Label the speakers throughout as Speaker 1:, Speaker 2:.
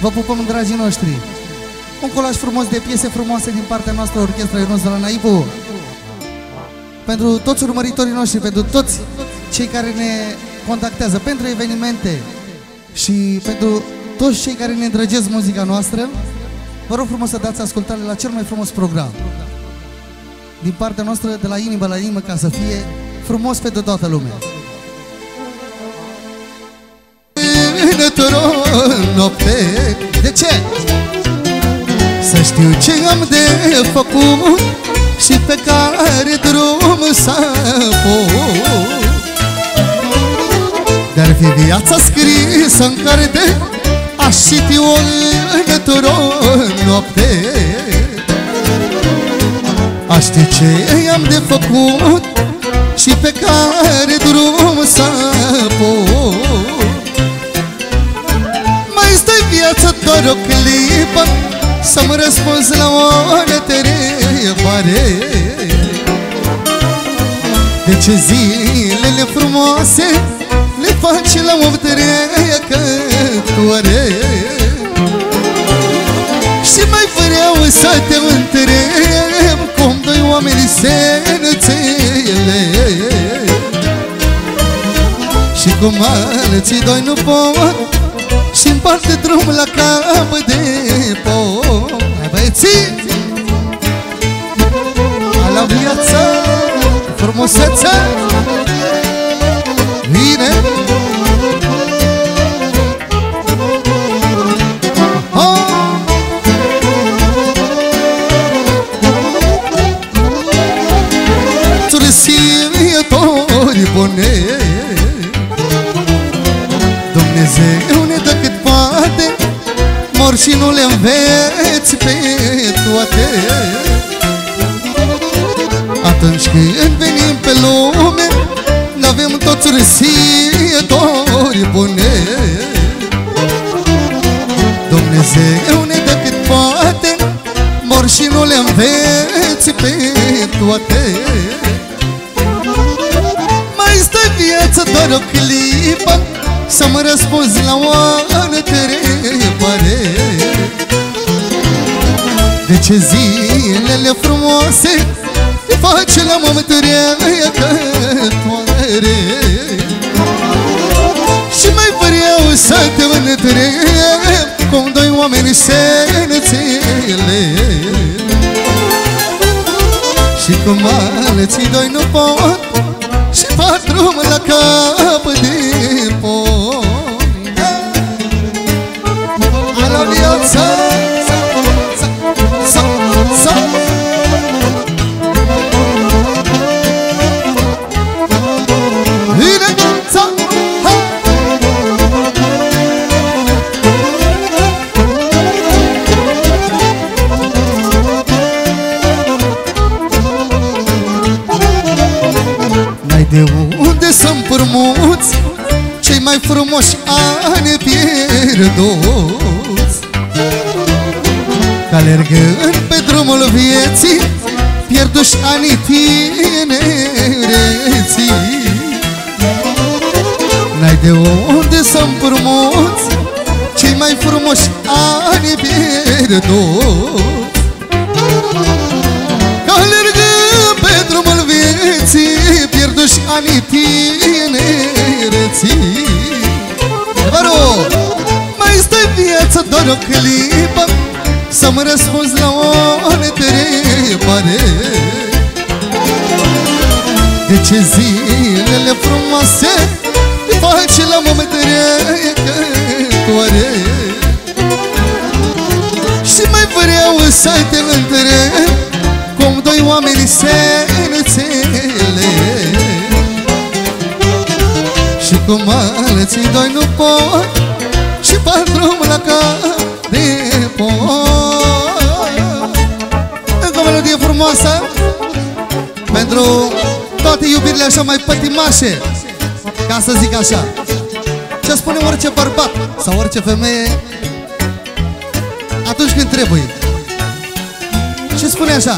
Speaker 1: Vă pupăm, dragii noștri. Un colaj frumos de piese frumoase din partea noastră, Orchestra Ionuț de la Naibu. Pentru toți urmăritorii noștri, pentru toți cei care ne contactează pentru evenimente și pentru toți cei care ne îndrăgesc muzica noastră, vă rog frumos să dați ascultare la cel mai frumos program din partea noastră, de la inimă la inimă, ca să fie frumos pentru toată lumea. Noapte. De ce? Să știu ce am de făcut și pe care drum să pot. Dar fi viața scrisă în carte, aș citi-o într-o noapte. Aș ști ce am de făcut și pe care drum să pot. Mai stai viața doar o clipă să-mi răspunzi la o întrebare. De ce zilele frumoase le faci la o trecătoare? Și mai vreau să te întreb cum doi oameni se înțeleg și cum alții doi nu pot și împarte drum la cap de pom. Hai băieții! La viață, frumusețe, vine! Sursiitori bune, Dumnezeu ne dă cât poate, mor și nu le înveți pe toate. Atunci când venim pe lume, n-avem toți sursiitori bune. Dumnezeu ne dă cât poate, mor și nu le înveți pe toate. Mai stă viața doar o clipă să-mi răspunzi la o întrebare. De ce zilele frumoase le faci la o trecătoare? Și mai vreau să te întreb cum doi oameni se înțeleg și cum alții doi nu pot și fac drum la cap de pom. La viață de unde să-mi împrumuți cei mai frumoși ani pierduți, că alergând pe drumul vieții pierduși anii tinereții. N-ai de unde să-mi împrumuți cei mai frumoși ani pierduți, că alergând pe drumul vieții pierduși anii tinereții. Mai stai viața doar o clipă să-mi răspunzi la o întrebare. De ce zilele frumoase le faci la o trecătoare? Și mai vreau să te întreb cum doi oameni se înțeleg și cum alții doi nu pot și fac drum la cap de pom. Încă o melodie frumoasă pentru toate iubirile așa mai pătimașe, ca să zic așa. Ce spune orice bărbat sau orice femeie atunci când trebuie? Ce spune așa?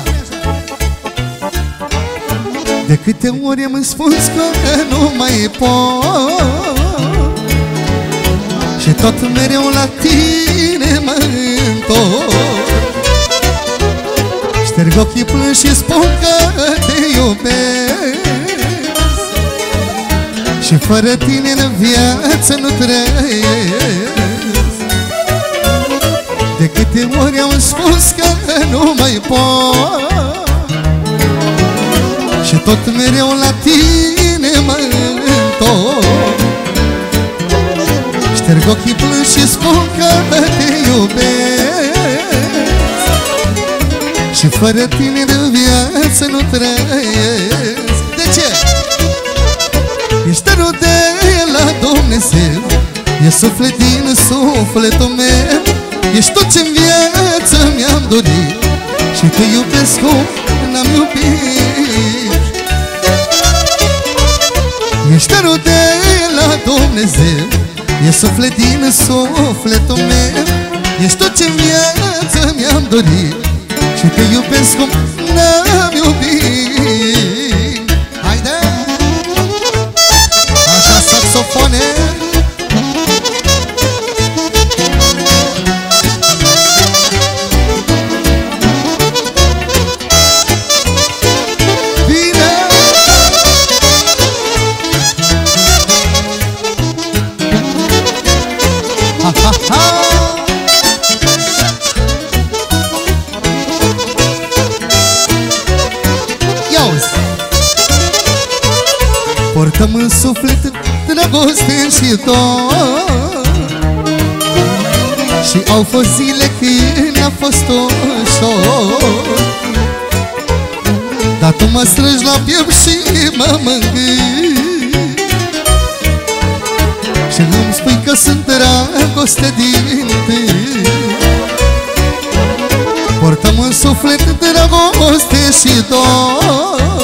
Speaker 1: De câte ori îmi spus că nu mai pot și tot mereu la tine mă întorc. Șterg ochii plâns și spun că te iubesc, și fără tine în viață nu trăiesc. De câte ori am spus că nu mai pot, și tot mereu la tine mă întorc. Șterg ochii plâns și spun că te iubesc, și fără tine în viață nu trăiesc. De ce? Ești darul de la Dumnezeu, e suflet din sufletul meu. Ești tot ce-n viață mi-am dorit, și te iubesc cum n-am iubit. Ești darul de la Dumnezeu, e suflet din sufletul meu. Ești tot ce-n viață mi-am dorit, și te iubesc cum n-am iubit. Haide! Așa, saxofoane! Portăm în suflet dragoste și dor, și au fost zile când a fost ușor, dar tu mă strângi la piept și mă mângâi, și îmi spui că sunt dragoste din tâi. Portăm în suflet dragoste și dor,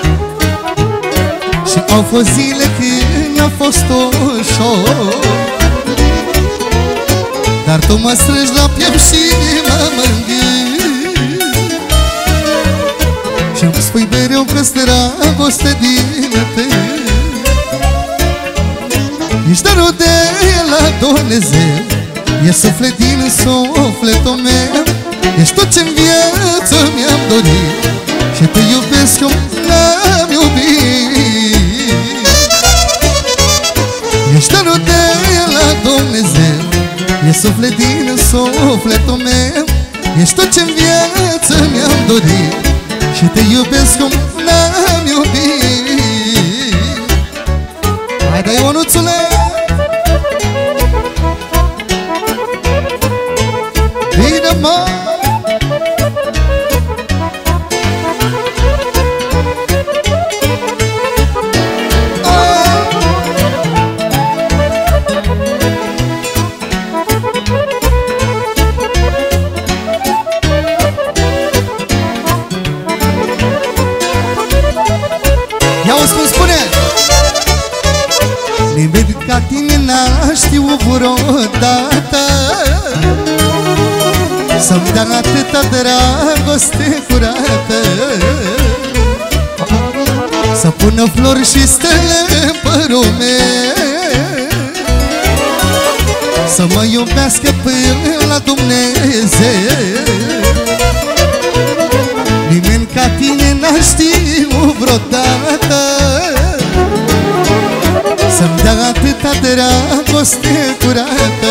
Speaker 1: și au fost zile când a fost ușor, dar tu mă strângi la piept și mă mângâi, și-mi spui mereu că-s dragoste din tâi. Ești darul de la Dumnezeu, e suflet din sufletul meu. Ești tot ce-n viață mi-am dorit, și te iubesc cum n-am iubit. Ești darul de la Dumnezeu, e suflet din sufletul meu. Ești tot ce-n viață mi-am dorit, și te iubesc cum n-am iubit. Haide, Ionuțule! Bine-mă! Ia-o-ți cum spune! Nimeni ca tine n-a știut vreodată să-mi dea atâta dragoste curată, să pună flori și stele în părul meu, să mă iubească până la Dumnezeu. Nimeni ca tine n-a știut vreodată să-mi dea atâta dragoste curată,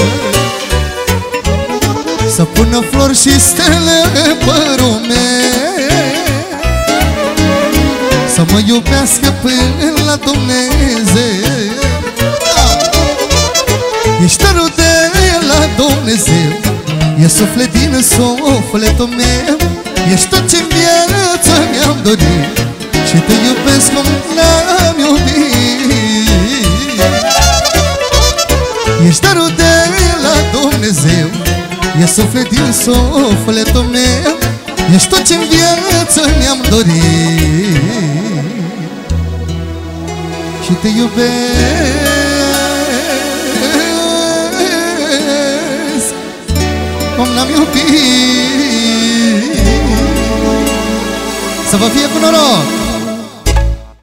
Speaker 1: să pună flori și stele în părul meu, să mă iubească până la Dumnezeu. Ești darul de la Dumnezeu, e suflet din sufletul meu. Ești tot ce-n viață mi-am dorit, și te iubesc cum n-am iubit. Ești darul de la Dumnezeu, e suflet din sufletul meu. Ești tot ce-n viață mi-am dorit, și te iubesc cum n-am iubit. Să vă fie cu noroc!